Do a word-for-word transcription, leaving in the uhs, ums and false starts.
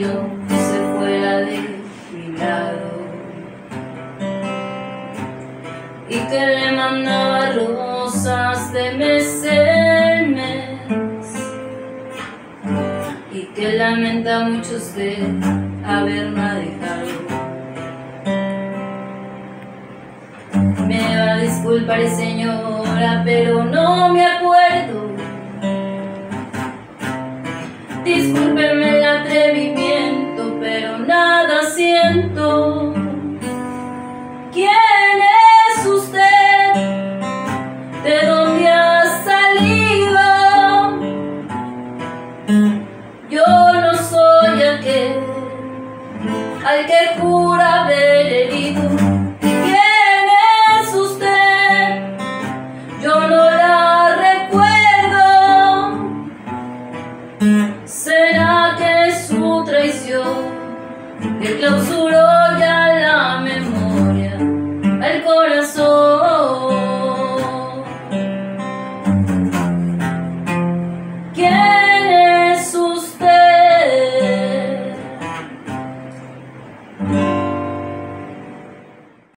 no se fuera de mi lado, y que le mandaba rosas de mes en mes, y que lamenta mucho usted haberme dejado. Me va a disculpar, señora, pero no me acuerdo. Discúlpeme el atrevimiento, pero nada siento. ¿Quién es usted? ¿De dónde ha salido? Yo no soy aquel al que jura haber herido. ¿Quién es usted? Yo no la recuerdo. ¿Será que es su traición que clausuró